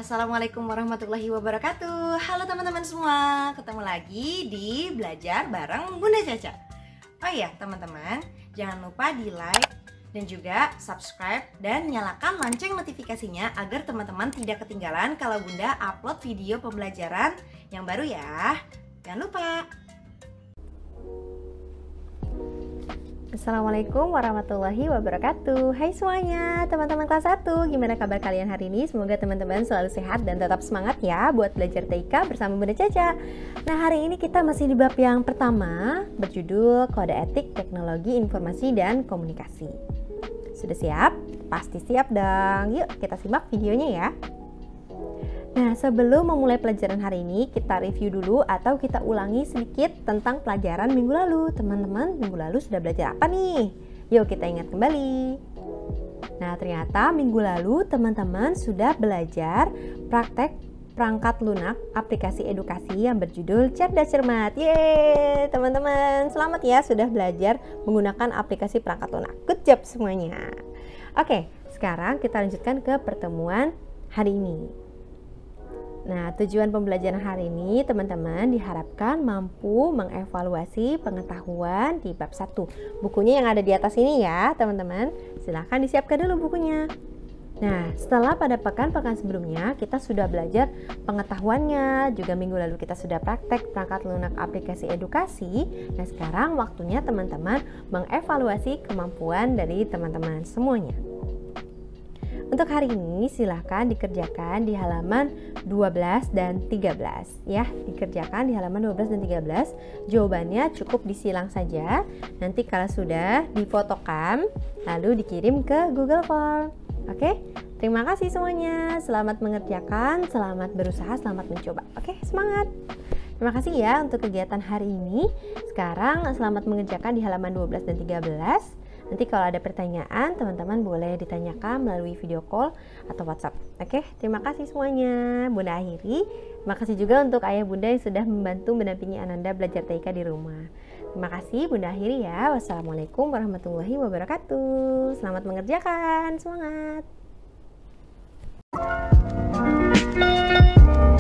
Assalamualaikum warahmatullahi wabarakatuh. Halo teman-teman semua, ketemu lagi di Belajar bareng Bunda Caca. Oh iya teman-teman, jangan lupa di like dan juga subscribe dan nyalakan lonceng notifikasinya agar teman-teman tidak ketinggalan kalau Bunda upload video pembelajaran yang baru ya. Jangan lupa. Assalamualaikum warahmatullahi wabarakatuh. Hai semuanya, teman-teman kelas 1. Gimana kabar kalian hari ini? Semoga teman-teman selalu sehat dan tetap semangat ya buat belajar TIK bersama Bunda Caca. Nah, hari ini kita masih di bab yang pertama, berjudul Kode Etik Teknologi Informasi dan Komunikasi. Sudah siap? Pasti siap dong. Yuk kita simak videonya ya. Nah, sebelum memulai pelajaran hari ini, kita review dulu atau kita ulangi sedikit tentang pelajaran minggu lalu. Teman-teman, minggu lalu sudah belajar apa nih? Yuk kita ingat kembali. Nah, ternyata minggu lalu teman-teman sudah belajar praktek perangkat lunak aplikasi edukasi yang berjudul Cerdas Cermat. Yeay, teman-teman, selamat ya sudah belajar menggunakan aplikasi perangkat lunak. Good job semuanya. Oke, sekarang kita lanjutkan ke pertemuan hari ini. Nah, tujuan pembelajaran hari ini teman-teman diharapkan mampu mengevaluasi pengetahuan di bab 1. Bukunya yang ada di atas ini ya, teman-teman. Silahkan disiapkan dulu bukunya. Nah, setelah pada pekan-pekan sebelumnya kita sudah belajar pengetahuannya, juga minggu lalu kita sudah praktek perangkat lunak aplikasi edukasi. Nah, sekarang waktunya teman-teman mengevaluasi kemampuan dari teman-teman semuanya. Untuk hari ini silahkan dikerjakan di halaman 12 dan 13 ya. Dikerjakan di halaman 12 dan 13. Jawabannya cukup disilang saja. Nanti kalau sudah difotokan lalu dikirim ke Google Form. Oke? Terima kasih semuanya. Selamat mengerjakan, selamat berusaha, selamat mencoba. Oke, semangat. Terima kasih ya untuk kegiatan hari ini. Sekarang selamat mengerjakan di halaman 12 dan 13. Nanti kalau ada pertanyaan, teman-teman boleh ditanyakan melalui video call atau WhatsApp. Oke, terima kasih semuanya. Bunda akhiri. Terima kasih juga untuk ayah bunda yang sudah membantu mendampingi Ananda belajar TIK di rumah. Terima kasih, Bunda akhiri ya. Wassalamualaikum warahmatullahi wabarakatuh. Selamat mengerjakan. Semangat.